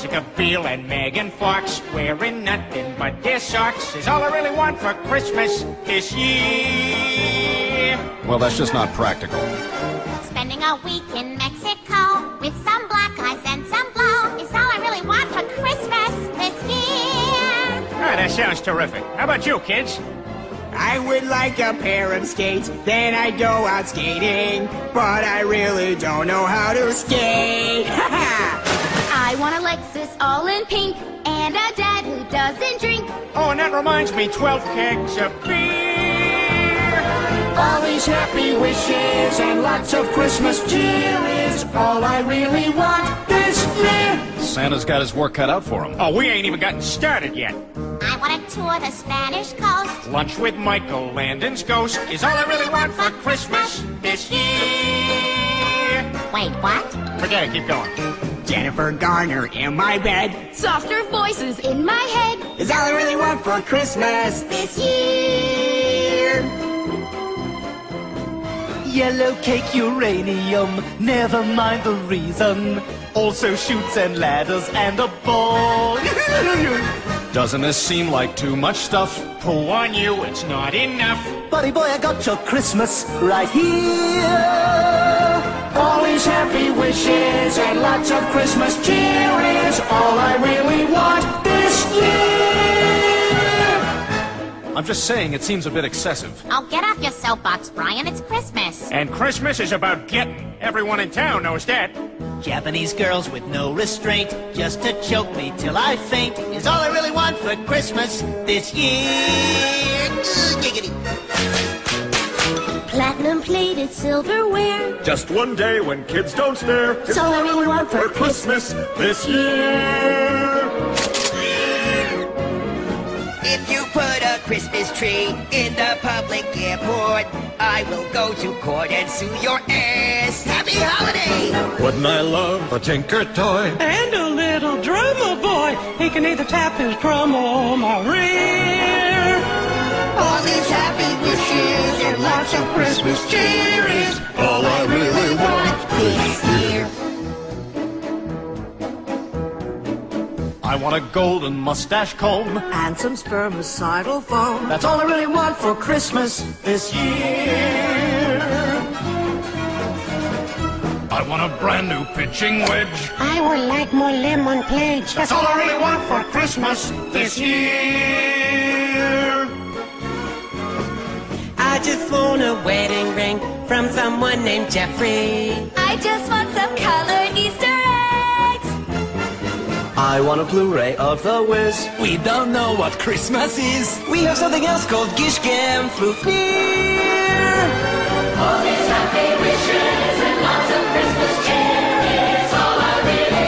Jessica Biel and Megan Fox wearing nothing but their socks is all I really want for Christmas this year. Well, that's just not practical. Spending a week in Mexico with some black eyes and some blow is all I really want for Christmas this year. Ah, that sounds terrific. How about you, kids? I would like a pair of skates, then I'd go out skating. But I really don't know how to skate. I want a Lexus all in pink and a dad who doesn't drink. Oh, and that reminds me, 12 kegs of beer. All these happy wishes and lots of Christmas cheer is all I really want this year. Santa's got his work cut out for him. Oh, we ain't even gotten started yet. I want to tour the Spanish coast. Lunch with Michael Landon's ghost is all I really want for Christmas this year. Wait, what? Forget it, keep going. Jennifer Garner in my bed Softer voices in my head is all I really want for Christmas this year. Yellow cake uranium, never mind the reason. Also chutes and ladders and a ball. Doesn't this seem like too much stuff? Pooh on you, it's not enough. Buddy boy, I got your Christmas right here. All these happy wishes and lots of Christmas cheer is all I really want this year. I'm just saying it seems a bit excessive. Oh, get off your soapbox, Brian. It's Christmas. And Christmas is about getting. Everyone in town knows that. Japanese girls with no restraint, just to choke me till I faint, is all I really want for Christmas this year. Giggity. Platinum plated silverware. Just one day when kids don't stare. It's all I really want for Christmas this year. If you put a Christmas tree in the public airport, I will go to court and sue your ass. Happy holiday! Wouldn't I love a Tinker toy? And a little drummer boy. He can either tap his drum or my rear. All these happy wishes and lots of Christmas cheer is all I really want this year. I want a golden mustache comb. And some spermicidal foam. That's all I really want for Christmas this year. I want a brand new pitching wedge. I would like more lemon plates. That's all I really want for Christmas this year. I just want a wedding ring from someone named Jeffrey. I just want some colored Easter eggs. I want a Blu-ray of The Wiz. We don't know what Christmas is. We have something else called Gish Gam Floofneer. All these happy wishes and lots of Christmas cheer is all I really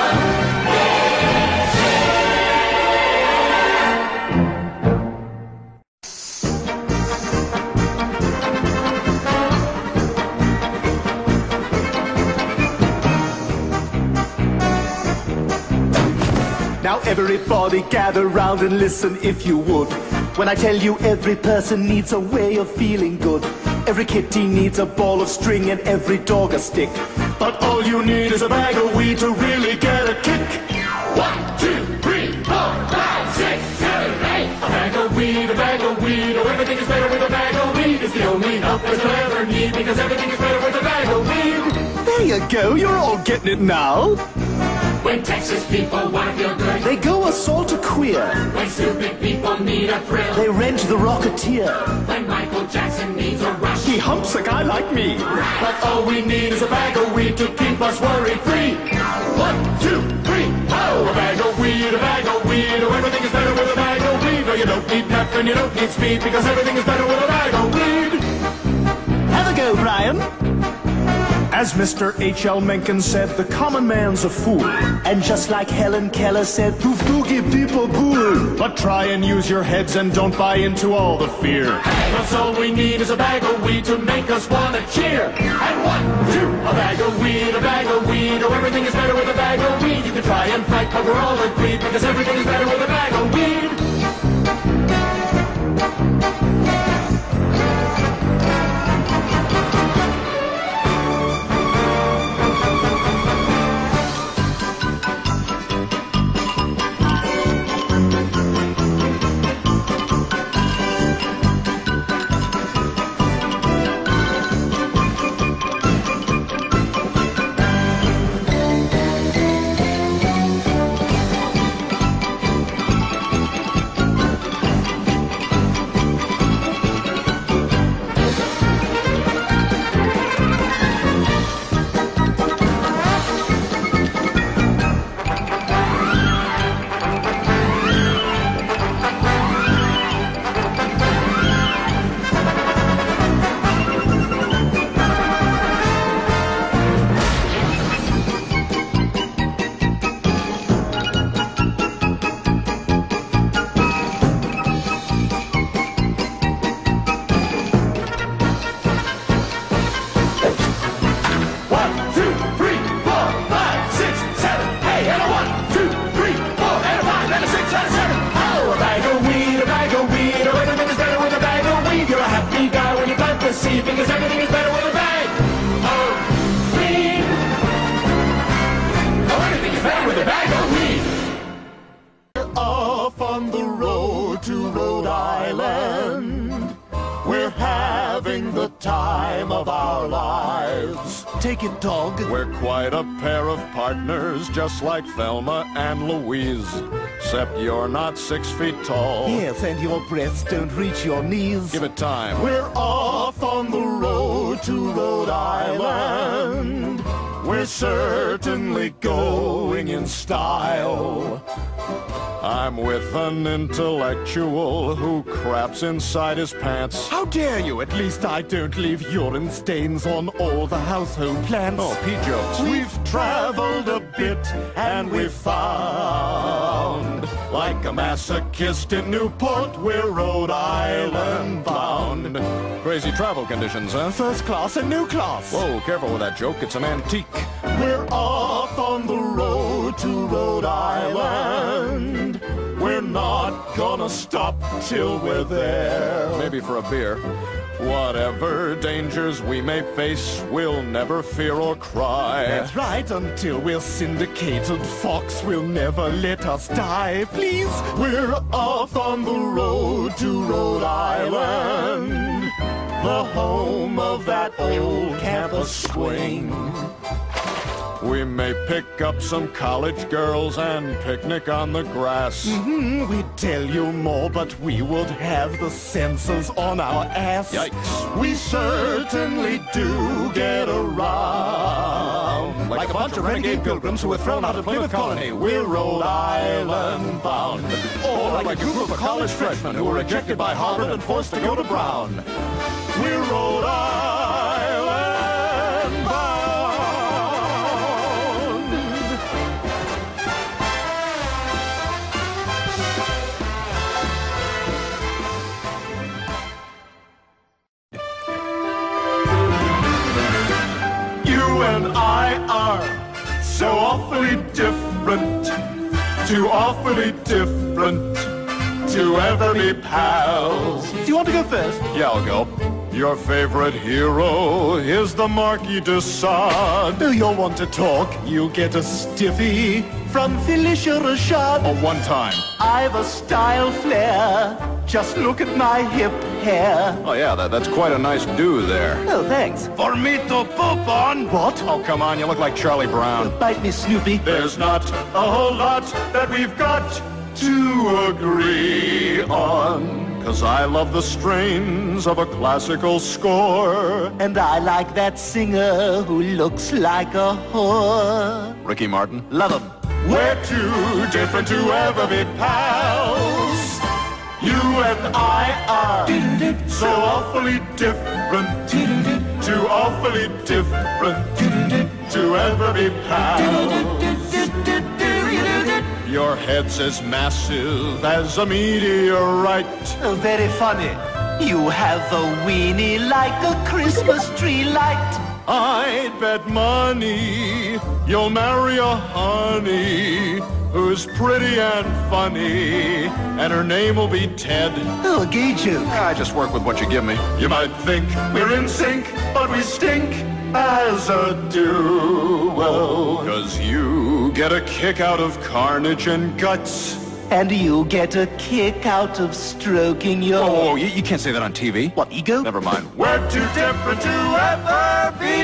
Now everybody gather round and listen if you would. When I tell you every person needs a way of feeling good. Every kitty needs a ball of string and every dog a stick. But all you need is a bag of weed to really get a kick. 1, 2, 3, 4, 5, 6, 7, 8. A bag of weed, a bag of weed. Oh, everything is better with a bag of weed. It's the only help that you'll ever need because everything is better with a bag of weed. There you go, you're all getting it now. When Texas people want to feel good, They go assault a queer. when stupid people need a thrill, They rent the Rocketeer. when Michael Jackson needs a rush. He humps a guy like me. But all we need is a bag of weed to keep us worry-free. 1, 2, 3, oh! A bag of weed, a bag of weed. Oh, everything is better with a bag of weed. No, you don't need pep and you don't need speed because everything is better with a bag of weed. Have a go, Brian. As Mr. H.L. Mencken said, the common man's a fool. And just like Helen Keller said, "Tuf du gib people cool." But try and use your heads and don't buy into all the fear. That's all we need is a bag of weed to make us want to cheer. And 1, 2, a bag of weed, a bag of weed. Oh, everything is better with a bag of weed. You can try and fight, but we're all agreed because everything is better with a bag of weed. time of our lives. Take it, dog. We're quite a pair of partners, just like Thelma and Louise. Except you're not 6 feet tall. Yes, and your breasts don't reach your knees. Give it time. We're off on the road to Rhode Island. We're certainly going in style. I'm with an intellectual who craps inside his pants. How dare you? At least I don't leave urine stains on all the household plants. Oh, pee jokes. We've traveled a bit and we've found, like a masochist in Newport, we're Rhode Island bound. Crazy travel conditions, huh? First class and new class. Whoa, careful with that joke. It's an antique. We're off on the road to Rhode Island. We're not gonna stop till we're there. Maybe for a beer. Whatever dangers we may face, we'll never fear or cry. That's right, until we're syndicated. Fox will never let us die. Please, we're off on the road to Rhode Island, the home of that old campus swing. We may pick up some college girls and picnic on the grass. We'd tell you more, but we would have the sensors on our ass. Yikes. We certainly do get around. Like a bunch of renegade pilgrims who were thrown out of Plymouth Colony. We're Rhode Island bound. Or like a group of college freshmen who were ejected by Harvard and forced to go to Brown. We're Rhode Island bound. You and I are so awfully different, too awfully different to ever be pals. Do you want to go first? Yeah, I'll go. Your favorite hero is the Marquis de Sade. Do you want to talk? You get a stiffy from Felicia Rashad. Oh, one time. I've a style flair. Just look at my hip hair. Oh, yeah, that's quite a nice do there. Oh, thanks. For me to poop on? What? Oh, come on, you look like Charlie Brown. Bite me, Snoopy. There's not a whole lot that we've got to agree on. 'Cause I love the strains of a classical score. And I like that singer who looks like a whore. Ricky Martin. Love him. We're too different to ever be pals. You and I are So awfully different, too awfully different to ever be pals. Your head's as massive as a meteorite. Oh, very funny. You have a weenie like a Christmas tree light. I'd bet money you'll marry a honey who's pretty and funny, and her name will be Ted. Oh, a gay joke. I just work with what you give me. You might think we're in sync, but we stink as a duo. 'Cause you get a kick out of carnage and guts. And you get a kick out of stroking your... Oh, you can't say that on TV. What, ego? Never mind. We're too different to ever be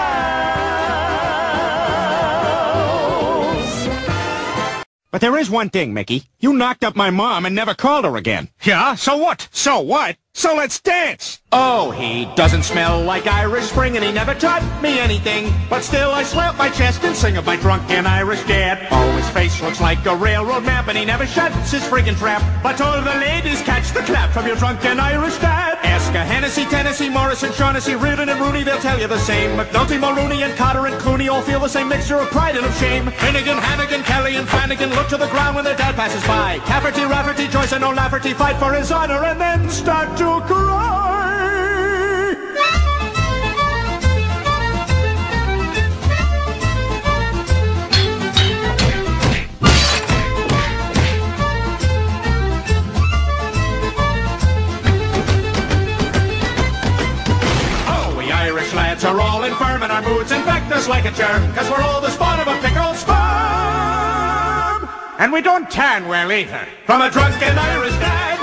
pals. But there is one thing, Mickey. You knocked up my mom and never called her again. Yeah? So what? So what? So let's dance! Oh, he doesn't smell like Irish Spring and he never taught me anything. But still I slap my chest and sing of my drunken Irish dad. Oh, his face looks like a railroad map and he never shuts his friggin' trap. But all the ladies catch the clap from your drunken Irish dad. Ask a Hennessy, Tennessee, Morrison, Shaughnessy, Reardon and Rooney, they'll tell you the same. McNulty, Mulrooney and Cotter and Clooney all feel the same mixture of pride and of shame. Finnegan, Hannigan, Kelly and Flanagan look to the ground when their dad passes by. Cafferty, Rafferty, Joyce and O'Lafferty fight for his honor and then start to cry. Oh, we Irish lads are all infirm and our moods infect us like a germ, 'cause we're all the spawn of a pickled sperm. And we don't tan well either, from a drunken Irish dad.